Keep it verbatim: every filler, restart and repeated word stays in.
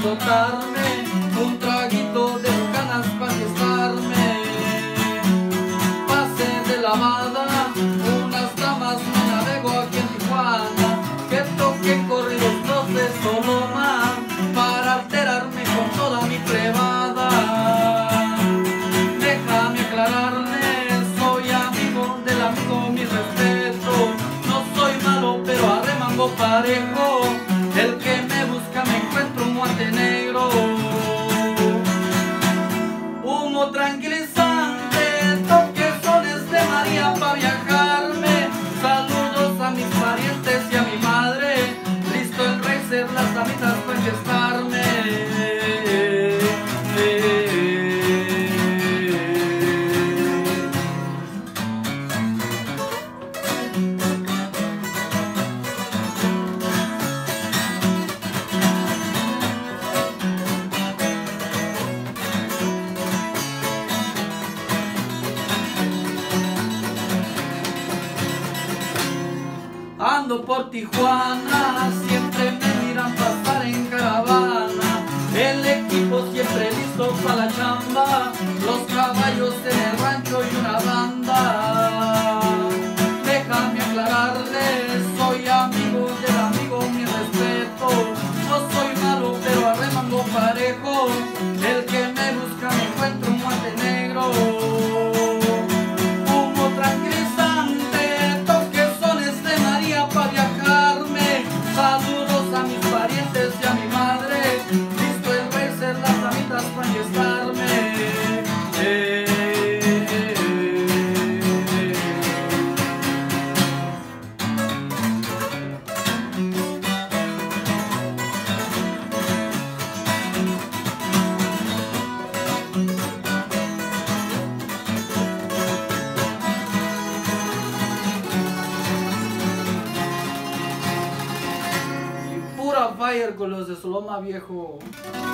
disfrutarme un traguito de bucanas para fiestarme. Pase de lavada, unas damas me navego aquí en Tijuana, que toquen corridos los de Solomar para alterarme con toda mi plebada. Déjame aclararle, soy amigo del amigo, mi respeto. No soy malo, pero arremango parejo. El que me busca me encuentro un guante negro. Humo tranquilizante, toquezones de María pa' viajarme. Saludos a mis parientes y a mi madre. Listo el racer, las damitas para enfiestarme. Ando por Tijuana, siempre me miran pasar en caravana. El equipo siempre listo para la chamba, los caballos en el rancho y una banda. Déjame aclararles, soy amigo del amigo, mi respeto. No soy malo, pero arremango parejo. El que me busca me encuentro un guante negro. Saludos a mis parientes y a mi madre. Listo el racer, las damitas para enfiestarme. Eh, eh, eh, eh. Pura fire con los de Soloma, viejo.